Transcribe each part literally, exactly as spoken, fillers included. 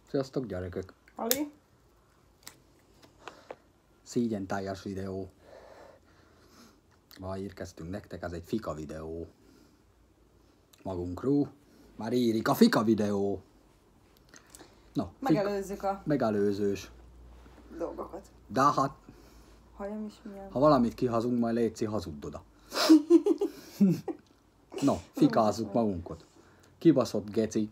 Sziasztok gyerekek! Ali? Szégyen teljes videó. Ma érkeztünk nektek, ez egy fika videó. Magunkról. Már érik a fika videó. Na, megelőzzük a megelőzős dolgokat. De hát, Hajam is milyen. ha valamit kihazunk, majd létszi, hazudd oda. No, fikázzuk magunkat. Kibaszott geci.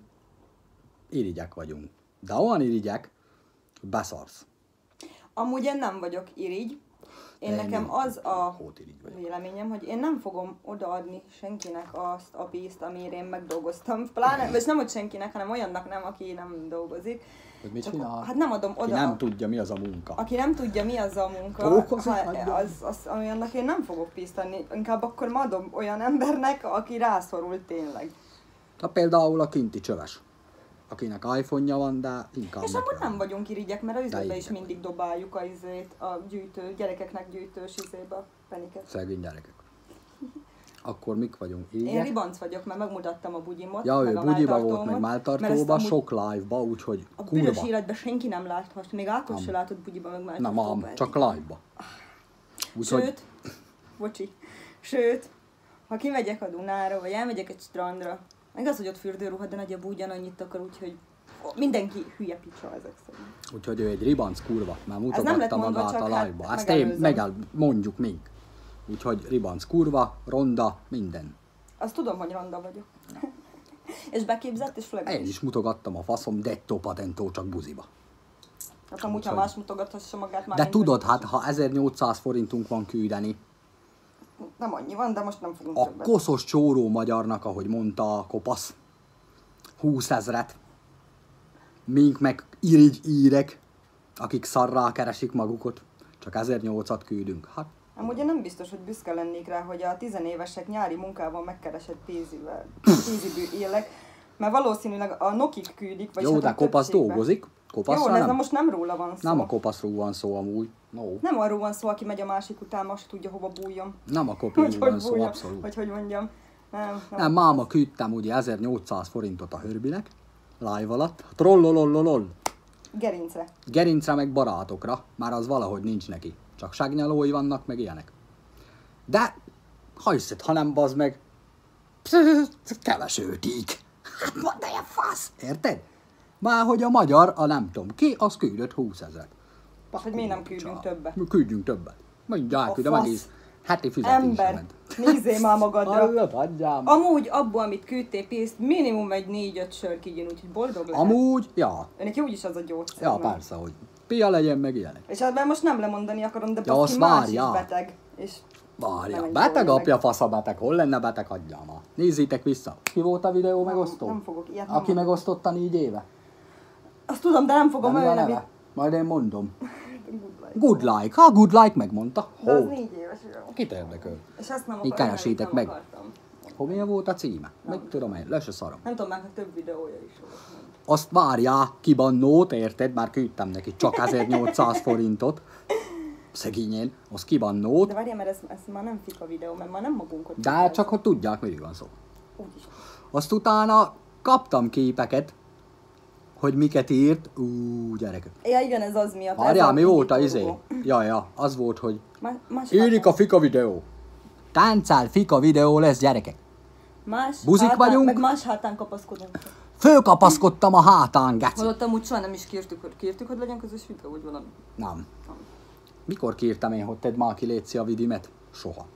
Irigyek vagyunk. De olyan irigyek, hogy beszarsz. Amúgy én nem vagyok irigy. Én De nekem én az a hótirigy vagyok. véleményem, hogy én nem fogom odaadni senkinek azt a pénzt, amire én megdolgoztam. Pláne, vagy nem, hogy senkinek, hanem olyannak nem, aki nem dolgozik. Hogy mit Csak, csinál? hát nem adom Ki oda. nem tudja, mi az a munka. Aki nem tudja, mi az a munka, Dolgozik, ha, adja. az, az, ami annak én nem fogok pénzt adni. Inkább akkor ma adom olyan embernek, aki rászorul tényleg. Na például a kinti csöves, akinek iPhone-ja van, de inkább És neki amúgy nem van. vagyunk irigyek, mert az üzletbe is irigyek mindig dobáljuk a, izét, a gyűjtő, gyerekeknek gyűjtős izébe a peniket. Szegény gyerekek. Akkor mik vagyunk? Én Irigyek? ribanc vagyok, mert megmutattam a bugyimot, Ja, meg ő a bugyiba volt, melltartómot, meg mert ezt melltartóba, amúgy sok live-ba, úgyhogy a büdös kurva. életben senki nem láthat, még Ákos se látott bugyiba, meg melltartóba. Nem ám, csak live-ba. Úgyhogy Sőt, bocsi, sőt, ha kimegyek a Dunára, vagy elmegyek egy strandra, meg az, hogy ott fürdőruha, de nagyobb ugyanannyit akar, úgyhogy mindenki hülye picsa ezek szerint. úgyhogy ő egy ribanc kurva, már nem lett mutogatta mondva, magát csak a hát live-ba. Ezt én megelőzöm. megel, mondjuk mink. Úgyhogy ribanc kurva, ronda, minden. Azt tudom, hogy ronda vagyok. És beképzett, és flegel. Én is mutogattam a faszom, detto patentó csak buziba. Hát amúgy, ha Úgyhogy- más mutogathassa magát már. De nincs tudod, meg- hát ha ezernyolcszáz forintunk van küldeni, Nem annyi van, de most nem fogunk a többet. koszos csóró magyarnak, ahogy mondta a kopasz, húszezret, mink meg irigy írek, akik szarrá keresik magukat, csak ezernyolcat küldünk. Hát, Amúgy én nem biztos, hogy büszke lennék rá, hogy a tizenévesek nyári munkával megkeresett pénzivel, pénzibű élek, mert valószínűleg a nokik küldik, vagy jó, hát de a kopasz többségben. dolgozik, kopaszra Jó, de ez nem, most nem róla van szó. nem a kopaszról van szó amúgy, no. Nem arról van szó, aki megy a másik után, most tudja hova bújjon. Nem a Hogy kopiról van hogy szó, bújjon, abszolút. vagy hogy mondjam. Nem, nem. Nem, máma küldtem ugye ezernyolcszáz forintot a hörbinek, live alatt, trollolololol, Gerincre. gerincre meg barátokra, már az valahogy nincs neki, csakságnyalói vannak, meg ilyenek. De, hajszed, ha nem bazd meg, kevesőtik. Hát mondd ilyen fasz, érted? Már hogy a magyar, a nem tudom ki, az küldött húszezret. És hogy miért nem küldünk többet? Küldjünk többet. Mondjuk elküldöm fasz. egész heti Ember, fizetésemet. nézzél már magadra. Hallod, hagyjám. Amúgy abból, amit küldtél pénzt, minimum egy négy-öt sör kígyön, úgyhogy boldog lehet. Amúgy, ja, Önnek jó is az a gyógyszer. ja, nem? persze, hogy pia legyen, meg ilyenek. És ebben most nem lemondani akarom, de Ja, baszki, azt más is várjál. beteg. És Várja, nem egy beteg jó apja, fasz a beteg, hol lenne beteg, hagyjál már. Nézzétek vissza. Ki volt a videó megosztó? nem fogok ilyet nem Aki mondani. megosztotta négy éve? Azt tudom, de nem De fogom mi a olyan neve? nevét. Majd én mondom. Good life. Good like. Ha good like megmondta. De az Hol? négy éves. jó. Kit érdekel? És ezt nem Így akarom, keresétek nem meg. akartam. Hol milyen volt a címe? Meg tudom én, le se szarom. Nem tudom, már több videója is volt. Azt várjál, kibannót, érted? Már küldtem neki csak ezernyolcszáz forintot. Szegényén, az kibannót. De várjál, mert ez, ez már nem fika videó, mert már nem magunkat. De hát csak hogy tudják, miről van szó. Úgyis. Azt utána kaptam képeket, hogy miket írt. Ú, gyerekek. Ja, igen, ez az miatt. ez Várjál, a mi volt a indító izé? rugó. Ja, ja, az volt, hogy Más, más érik a fika videó. Táncál fika videó lesz, gyerekek. Más Buzik hátán, vagyunk? Meg más hátán kapaszkodunk. Fölkapaszkodtam a hátán, geci. Hallottam, úgy soha nem is kértük, hogy kértük, hogy legyen közös videó, vagy valami. Nem. Mikor kértem én, hogy tedd már ki létszi a vidimet? Soha.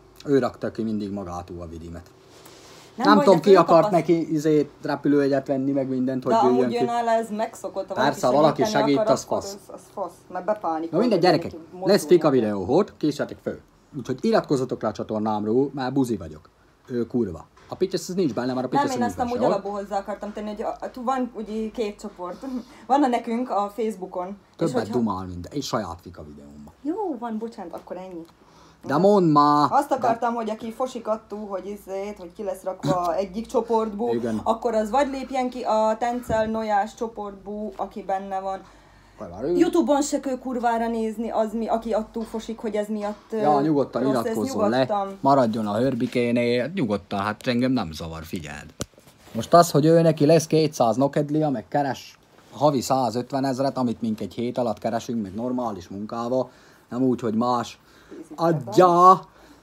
Ő rakta ki mindig magától a vidimet. Nem, nem baj, tudom, de ki akart fölkapasz- neki izét, repülőjegyet venni, meg mindent, hogy De jöjjön amúgy ki. ő nála ez megszokott, ha Persze, ha valaki segíteni segít, akar, az akkor fasz. Az, az fasz, mert bepánikol. Na mindegy, hogy gyerekek, neki lesz mozdulni fika kell. videó, hogy készítetek föl. Úgyhogy iratkozzatok le a csatornámról, már buzi vagyok. Ő kurva. A pitches ez nincs benne, mert a pitches Nem, én ezt amúgy alapból hozzá akartam tenni, hogy a, a, van ugye két csoport. Van a nekünk a Facebookon. és Többet hogyha- dumál minden. És saját fika videómban. Jó, van, bocsánat, akkor ennyi. De mondd már! Azt akartam, hogy aki fosik attól, hogy izét, hogy ki lesz rakva egyik csoportból, Igen. akkor az vagy lépjen ki a Tencel Nojás csoportból, aki benne van. Ő... Youtube-on se kell kurvára nézni, az mi, aki attól fosik, hogy ez miatt Ja, nyugodtan rossz, ez iratkozzon le, nyugodtan. maradjon a hörbikénél, nyugodtan, hát engem nem zavar, figyeld. Most az, hogy ő neki lesz kétszáz nokedlia, meg keres havi százötven ezret, amit mink egy hét alatt keresünk, meg normális munkával, nem úgy, hogy más adja.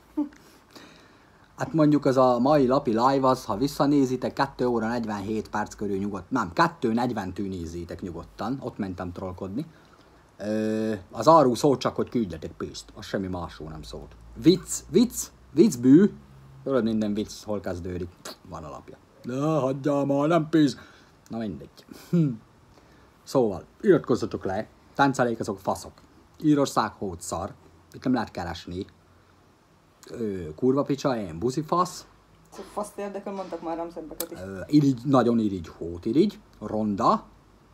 Hát mondjuk az a mai lapi live az, ha visszanézitek, kettő óra negyvenhét perc körül nyugodt, nem, kettő negyventől nézzétek nyugodtan, ott mentem trollkodni. Ö, az arról szólt csak, hogy küldjetek pénzt, az semmi másról nem szólt. Vicc, vicc, viccbű, tudod, minden vicc, hol kezdődik, van alapja. De hagyjál már, nem pénz. Na mindegy. Hm. Szóval, iratkozzatok le, táncelék azok faszok. Írország hót szar, itt nem lehet keresni. Ö, kurva picsa, én buzi fasz. Szóval faszt érdekel, mondtak már ramszebbeket is. Ö, irigy, nagyon irigy, hót irigy, ronda.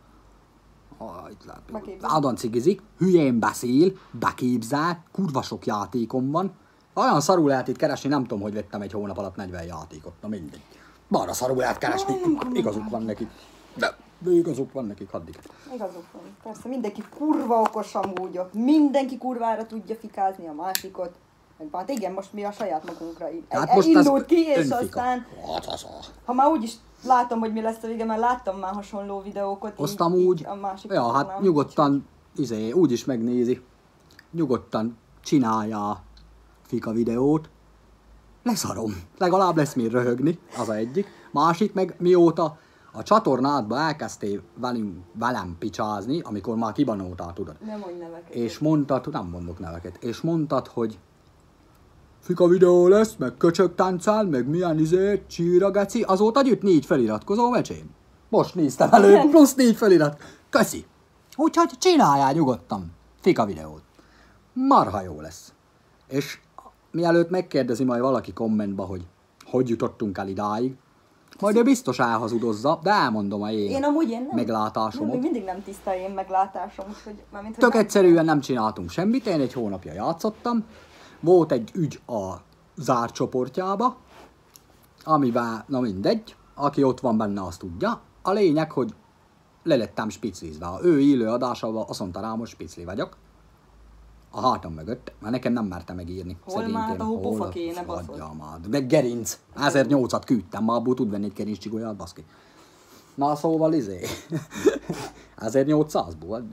Ah, itt látom. Áldon cigizik, hülyén beszél, beképzel, kurva sok játékom van. Olyan szarul lehet itt keresni, nem tudom, hogy vettem egy hónap alatt negyven játékot, na mindegy. Marra szarul lehet keresni, igazuk van nekik. De, de igazuk van nekik, addig. Igazuk van, persze, mindenki kurva okos amúgy, mindenki kurvára tudja fikázni a másikot. Hát igen, most mi a saját magunkra így hát most indult ki, és önfika. Aztán, hát az a... ha már úgyis látom, hogy mi lesz a vége, mert láttam már hasonló videókat. Azt így, amúgy, így a másik ja, hát nem. nyugodtan, izé, úgyis megnézi, nyugodtan csinálja fika videót, leszarom, legalább lesz mir röhögni, az a egyik. Másik meg mióta a csatornádba elkezdtél velem, velem picsázni, amikor már kibanoltál, tudod. Nem mondj neveket. És mondtad, nem mondok neveket, és mondtad, hogy fika videó lesz, meg köcsög táncál, meg milyen izé, csíra geci, azóta gyűjt négy feliratkozó mecsém. Most néztem elő, plusz négy felirat. Köszi. Úgyhogy csináljál nyugodtan fika videót. Marha jó lesz. És mielőtt megkérdezi majd valaki kommentba, hogy hogy jutottunk el idáig, majd ő biztos elhazudozza, de elmondom a én, én amúgy én nem, meglátásomot. Nem, mindig nem tiszta én meglátásom, úgyhogy mármint, hogy Tök nem... egyszerűen nem csináltunk semmit, én egy hónapja játszottam. Volt egy ügy a zárt csoportjába, amiben, na mindegy, aki ott van benne, azt tudja. A lényeg, hogy le lettem spiclizve. A ő élő adásával azt mondta rám, hogy spicli vagyok. A hátam mögött, mert nekem nem merte megírni. Hol már, ahol pofa kéne, baszod. Meg gerinc. ezernyolcszat küldtem, már abból tud venni egy gerinc csigolyát, baszki. Na szóval izé. ezernyolcszázból.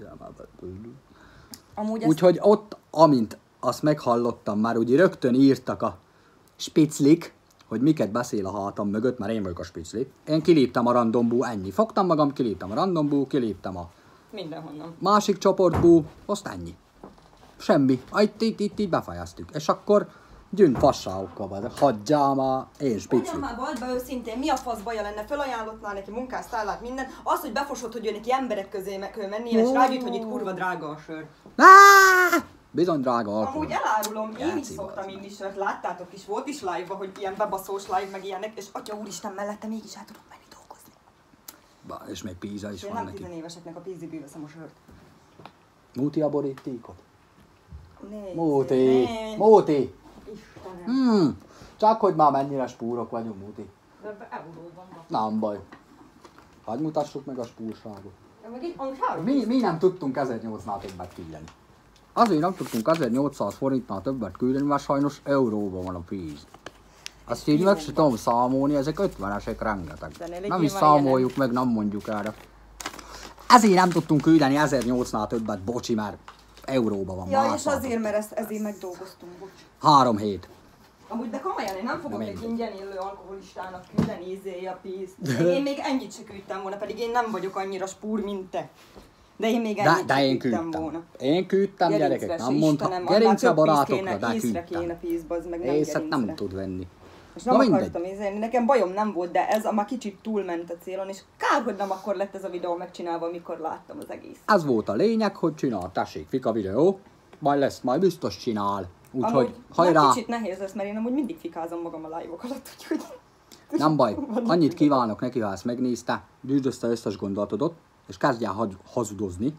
Úgyhogy ott, amint azt meghallottam, már úgy rögtön írtak a spiclik, hogy miket beszél a hátam mögött, mert én vagyok a spicli. Én kiléptem a randomból, ennyi. Fogtam magam, kiléptem a randomból, kiléptem a mindenhonnan. Másik csoportból, azt ennyi. Semmi. Itt, itt, itt, itt befejeztük. És akkor gyűn fasságokkal, hagyjál már, én spicli. Mondjam már, vald be őszintén, mi a fasz baja lenne, felajánlottnál neki munkásszállát, minden, az, hogy befosod, hogy ő neki emberek közé meg kell mennie, és rágyűjt, hogy itt kurva drága a sör. Bizony drága alkohol. Amúgy elárulom, én is Játszik szoktam az. inni sört, láttátok is, volt is live-ba, hogy ilyen bebaszós live, meg ilyenek, és atya úristen mellette mégis el tudok menni dolgozni. Ba, és még pizza is Én van nem neki. tizenéveseknek a píziből veszem a sört. Múti a borítékot? Nézd, Múti, nézd. Múti. Istenem. Hmm. Csak hogy már mennyire spúrok vagyunk, Múti. De ebbe euróban van. Nem baj. Hadd mutassuk meg a spúrságot. De meg így, amúgy három Mi, mi nem tudtunk ezernyolcszáznál többet küldeni. Azért nem tudtunk ezernyolcszáz forintnál többet küldeni, mert sajnos euróban van a pénz. Azt így meg se tudom számolni, ezek ötvenesek rengeteg. Nem is számoljuk meg, nem mondjuk erre. Ezért nem tudtunk küldeni ezernyolcszáznál többet, bocsi, mert euróban van. Ja, már és azért, mert ezt, ezért megdolgoztunk, bocs. Három hét. Amúgy, de komolyan, én nem fogok Nem egy mindegy. ingyen élő alkoholistának küldeni izé a pénzt. Én még ennyit se küldtem volna, pedig én nem vagyok annyira spúr, mint te. De én még De, ennyit de se én küldtem küldtem. volna. Én küldtem, Gerincre gyerekek, se, nem mondtam. Istenem, annál Gerince több pénz barátokra, kéne, de észre küldtem. kéne pénzbe, az meg nem Észre gerincre. nem tud venni. És nem Na akartam mindegy. izélni, nekem bajom nem volt, de ez a már kicsit túlment a célon, és kár, hogy nem akkor lett ez a videó megcsinálva, amikor láttam az egész. Ez volt a lényeg, hogy csinál, tessék, fika videó, majd lesz, majd biztos csinál. Úgyhogy Amúgy hajrá, már kicsit nehéz lesz, mert én amúgy mindig fikázom magam a live-ok alatt, úgyhogy... nem baj, annyit kívánok neki, ha ezt megnézte, gyűjtsd össze összes gondolatodot, és kezdjál hagy- hazudozni.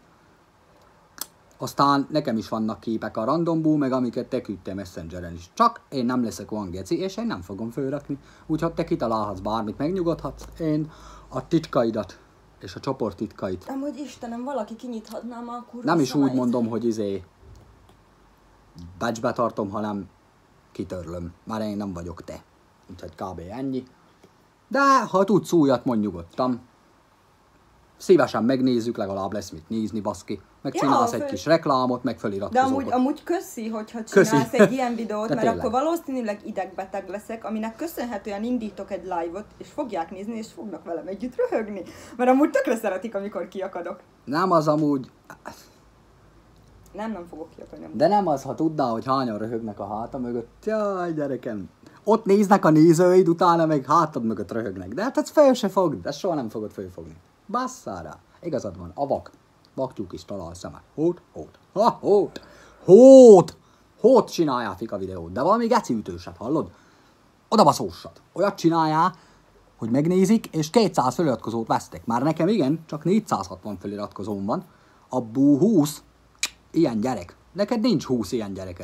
Aztán nekem is vannak képek a randomból, meg amiket te küldtél Messengeren is. Csak én nem leszek olyan geci, és én nem fogom fölrakni. Úgyhogy te kitalálhatsz bármit, megnyugodhatsz. Én a titkaidat és a csoport titkait. Amúgy Istenem, valaki kinyithatná már a kurva Nem is úgy szájt. mondom, hogy izé becsbe tartom, hanem kitörlöm. Már én nem vagyok te. Úgyhogy kb. Ennyi. De ha tudsz újat, mondj nyugodtan. Szívesen megnézzük, legalább lesz mit nézni, baszki. Meg Ja, csinálsz egy föl- kis reklámot, meg De feliratkozókat. amúgy, amúgy köszi, hogyha Köszi. csinálsz egy ilyen videót, De mert tényleg. akkor valószínűleg idegbeteg leszek, aminek köszönhetően indítok egy live-ot, és fogják nézni, és fognak velem együtt röhögni. Mert amúgy tökre szeretik, amikor kiakadok. Nem az amúgy... Nem, nem fogok kiakadni. De nem az, ha tudná, hogy hányan röhögnek a háta mögött. Jaj, gyerekem. Ott néznek a nézőid, utána meg hátad mögött röhögnek. De hát ezt föl se fogd, ezt soha nem fogod fölfogni. Basszára. Igazad van, a vak. Vaktyúk is talál szemet. Hót, hót. Ha, hót. Hót. Hót csináljál fika videót, de valami geci ütőset, hallod? Oda baszósat. Olyat csináljál, hogy megnézik, és kétszáz feliratkozót vesztek. Már nekem igen, csak négyszázhatvan feliratkozóm van. Abból húsz ilyen gyerek. Neked nincs húsz ilyen gyereked.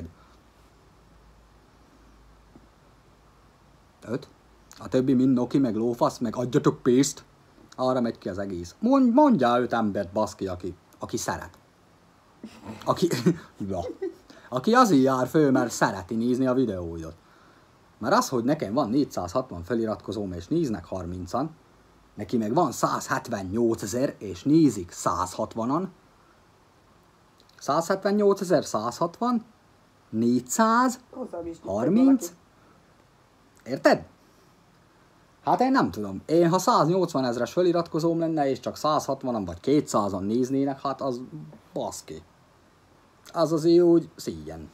Öt. A többi mind Noki, meg lófasz, meg adjatok pénzt. Arra megy ki az egész. Mond, mondjál öt embert, baszki, aki, aki szeret. Aki, ja. Aki azért jár föl, mert szereti nézni a videóidat. Mert az, hogy nekem van négyszázhatvan feliratkozóm, és néznek harmincan, neki meg van százhetvennyolcezer, és nézik százhatvanan, százhetvennyolcezer, százhatvan, négyszáz, Hozzám is harminc, érted? Hát én nem tudom. Én ha száznyolcvan ezres feliratkozóm lenne, és csak százhatvanan vagy kétszázan néznének, hát az baszki. Az azért úgy szíjen.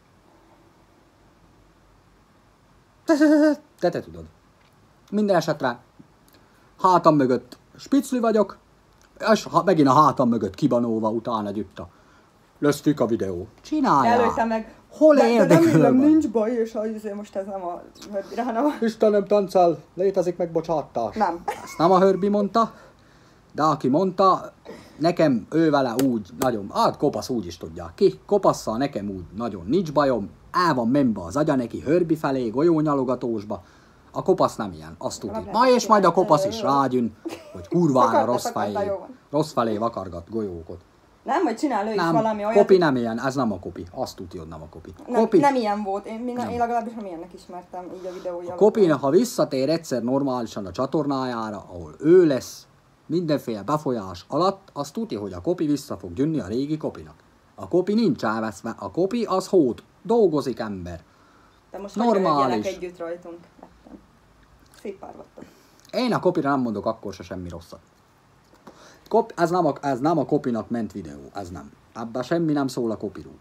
Te, te, te tudod. Minden esetre hátam mögött spicli vagyok, és ha megint a hátam mögött kibanóva utána együtt lesz fika videó. Csináljál! Előtte meg... Hol de, de nem, érdekel nem, van? nincs baj, és azért most ez nem a höbbire, hanem a... Istenem, tancál, létezik megbocsátás. Nem. Ezt nem a Hörbi mondta, de aki mondta, nekem ő vele úgy nagyon, hát kopasz úgy is tudják ki, kopasszal nekem úgy nagyon nincs bajom, el van menve az agya neki Hörbi felé, golyónyalogatósba, a kopasz nem ilyen, azt tudja. Na és majd a kopasz is rágyűn, hogy kurvára rossz felé, rossz felé vakargat golyókot. Nem, vagy csinál ő is Nem, valami olyat... kopi nem ilyen, ez nem a kopi, azt tudja, hogy nem a kopi. Nem, Kopi, nem ilyen volt, én, én, én legalábbis nem ilyennek ismertem így a videója. a Kopin, ha visszatér egyszer normálisan a csatornájára, ahol ő lesz mindenféle befolyás alatt, azt tudja, hogy a Kopi vissza fog jönni a régi Kopinak. A Kopi nincs elveszve, a Kopi az hót, dolgozik ember. De most normális. hogy együtt rajtunk. Lettem. Szép pár vagytok. Én a Kopira nem mondok akkor se semmi rosszat. Kop, ez, nem a, ez nem a Kopinak ment videó, ez nem. Ebben semmi nem szól a Kopiról.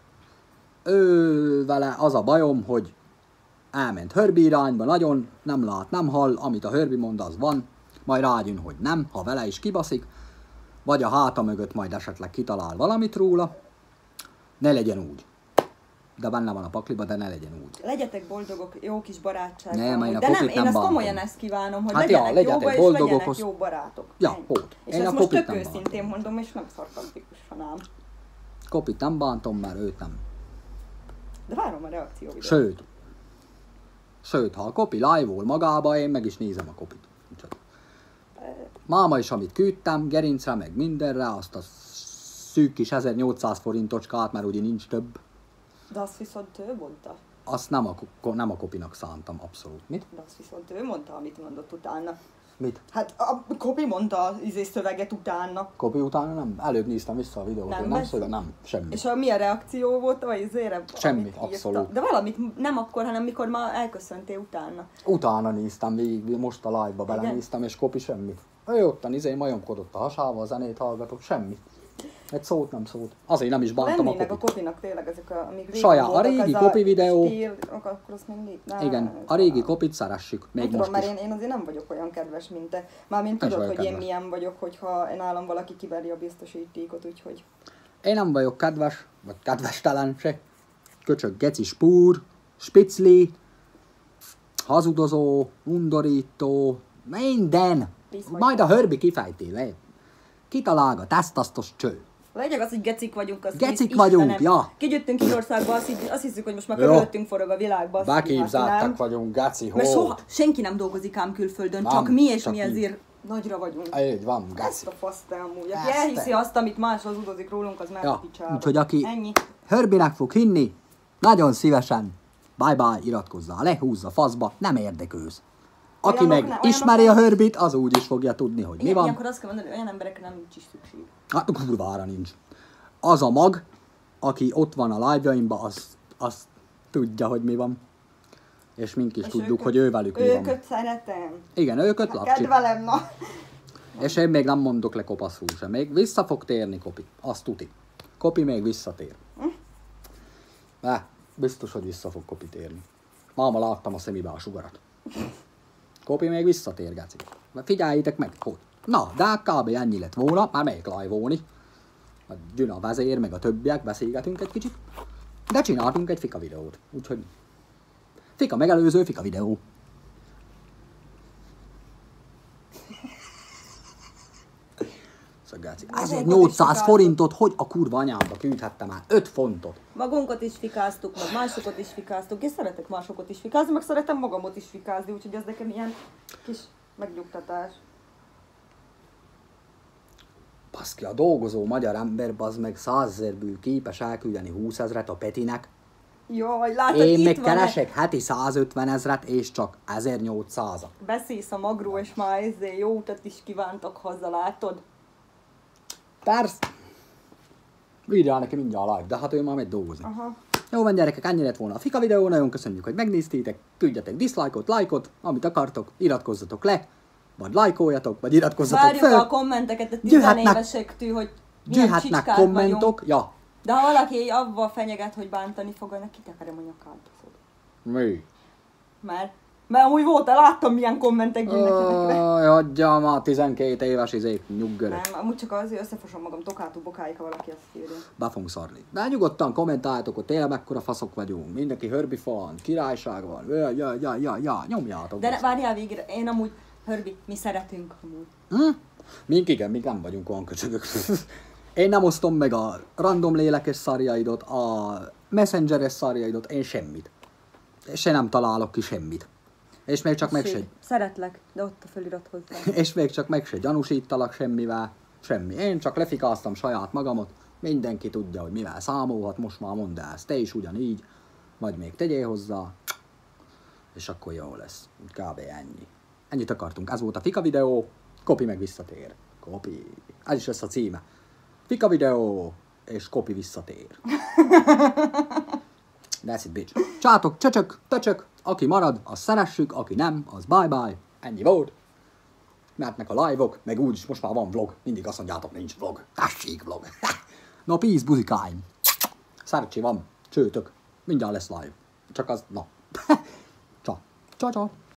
Ő vele az a bajom, hogy elment Hörbi irányba, nagyon nem lát, nem hall, amit a Hörbi mond, az van, majd rágyűn, hogy nem, ha vele is kibaszik, vagy a háta mögött majd esetleg kitalál valamit róla, ne legyen úgy. De benne van a pakliba, de ne legyen úgy. Legyetek boldogok, jó kis barátságban. Nem, én a de nem, Kopit én nem ezt bántom. komolyan ezt kívánom, hogy Hát legyenek, ja, legyetek jóba, és boldogok, legyenek az- jó barátok. Ja, Ennyi. hót. És Én ezt a most Kopit tök nem őszintén mondom, és nem szarkasztikusan ám. Kopit nem bántom, mert őt nem. De várom a reakció videót. Sőt, sőt, ha a Kopi live-ol magába, én meg is nézem a Kopit. Úgyhogy. Máma is, amit küldtem, gerincre, meg mindenre, azt a szűk kis ezernyolcszáz forintocskát, mert ugye nincs több, De azt viszont ő mondta. azt nem a, ko- nem a Kopinak szántam, abszolút. Mit? De azt viszont ő mondta, amit mondott utána. Mit? Hát a Kopi mondta az izé szöveget utána. Kopi utána nem? Előbb néztem vissza a videót, Nem nem, nem lesz? szól, nem, semmi. És a, mi a reakció volt, vagy izére? Semmi, amit írta? abszolút. De valamit nem akkor, hanem mikor már elköszöntél utána. Utána néztem végig, most a live-ba Igen? belenéztem, és Kopi semmi. Ő ottan izé majomkodott a hasával, a zenét hallgatok, semmi. Egy szót nem szólt. Azért nem is bántam a Lennének a Kopit. Kopinak tényleg ezek a... Amíg régen Saját, a voltak, régi ez Kopi videó. Stíl, akkor azt még né- ne, Igen, a régi Kopit szeressük, még nem most tudom, is. mert én, én azért nem vagyok olyan kedves, mint te. Mármint Ez tudod, olyan hogy én kedves. milyen vagyok, hogyha nálam valaki kiveri a biztosítékot, úgyhogy... Én nem vagyok kedves, vagy kedvestelen se. Köcsög, geci, spúr, spicli, hazudozó, undorító, minden. Viszont- Majd a Hörbi kifejti le. Kitalálga, tesztasztos cső. Legyek az, hogy gecik vagyunk, az Gecik is- vagyunk, Istenem. ja. Kigyöttünk Írországba, azt, hitt- azt hiszük, hogy most már Jó. körülöttünk forog a világ, basszus, hát Beképzeltek nem. vagyunk, geci, Mert soha, hót. senki nem dolgozik ám külföldön, Nem, csak mi, és csak mi mi. ezért nagyra vagyunk. Így van, Ezt geci. a fasz te amúgy. Ezt Aki elhiszi te. azt, amit más hazudozik rólunk, az már Ja, a picsába. úgyhogy aki Ennyi. Hörbinek fog hinni, nagyon szívesen, bye bye, iratkozzál le, húzza faszba, nem érdekőz. Aki Olyanok meg ne- olyanok ismeri nem- a Herbie-t, az úgy is fogja tudni, hogy mi Ilyen, van. ilyenkor azt kell mondani, hogy olyan emberekre nem nincs is szükség. Hát kurvára nincs. Az a mag, aki ott van a live-jaimban, az, az tudja, hogy mi van. És mink is És tudjuk, őket- hogy ővelük mi van. Őköt szeretem. Igen, őket lapcsi. Kedvelem, na. És én még nem mondok le kopaszul sem. Még vissza fog térni Kopi. Azt tuti. Kopi még visszatér. Ne, biztos, hogy vissza fog Kopi térni. Máma láttam a szemébe a sugarat. Kopi még visszatér, Gaci. Figyeljétek meg, hogy. Na, de hát kb. Ennyi lett volna, már melyik live-olni. Jön a vezér, meg a többiek, beszélgetünk egy kicsit. De csináltunk egy fika videót. Úgyhogy fika megelőző fika videó. Szögáci. ezernyolcszáz forintot, hogy a kurva anyámba küldhettem már? öt fontot. Magunkat is fikáztuk, meg másokat is fikáztuk, és szeretek másokat is fikázni, meg szeretem magamot is fikázni, úgyhogy ez nekem ilyen kis megnyugtatás. Baszki, a dolgozó magyar ember, bazd meg százezerből képes elküldeni húszezret a Petinek. Jaj, látod, Én itt meg van keresek heti százötven ezret, és csak ezernyolcszázat. Beszélsz a magról, és már ezzel jó utat is kívántok haza, látod? Persze. Írjál neki mindjárt a live, de hát ő már megy dolgozni. Aha. Jó van gyerekek, ennyi lett volna a fika videó, nagyon köszönjük, hogy megnéztétek, küldjetek dislike-ot, like-ot, amit akartok, iratkozzatok le, vagy lájkoljatok, vagy iratkozzatok Várjuk fel. a kommenteket a Jöhetnek- tizenévesektől, hogy milyen Jöhetnek csicskák kommentok, vagyunk. ja. De ha valaki avval fenyeget, hogy bántani fog, annak kitekerem a nyakát. Mi? Mert, mert amúgy volt, láttam milyen kommentek jönnek ezekre. Aj, hagyjam már tizenkét éves izék, nyuggörök. Nem, amúgy csak azért összefosom magam tokátú bokáig, ha valaki azt írja. Be fogunk szarni. De nyugodtan kommentáljátok, hogy tényleg mekkora faszok vagyunk. Mindenki Herbie fan, királyság van. Ja, ja, ja, ja, ja. Nyomjátok. De ne, azt. várjál végre, én amúgy, Herbie, mi szeretünk amúgy. Hm? Mink igen, mink nem vagyunk olyan köcsögök. Én nem osztom meg a random lélekes szarjaidot, a messengeres szarjaidot, én semmit. És én nem találok ki semmit. És még csak meg se, Sőt, szeretlek, de ott a felirat hozzá. és még csak meg se gyanúsítalak semmivel. Semmi. Én csak lefikáztam saját magamot. Mindenki tudja, hogy mivel számolhat, most már mondd el ezt. Te is ugyanígy. Vagy még tegyél hozzá. És akkor jó lesz. Kb. Ennyi. Ennyit akartunk. Ez volt a fika videó. Kopi meg visszatér. Kopi. Ez is lesz a címe. Fika videó. És Kopi visszatér. That's it, bitch. Csátok, csöcsök, töcsök. Aki marad, az szeressük. Aki nem, az bye-bye. Ennyi volt. Mehetnek a live-ok, meg úgyis most már van vlog. Mindig azt mondjátok, nincs vlog. Tessék vlog. Na, peace, buzikáim. Szercsi van. Csőtök. Mindjárt lesz live. Csak az, na. Csa. Csa, csa.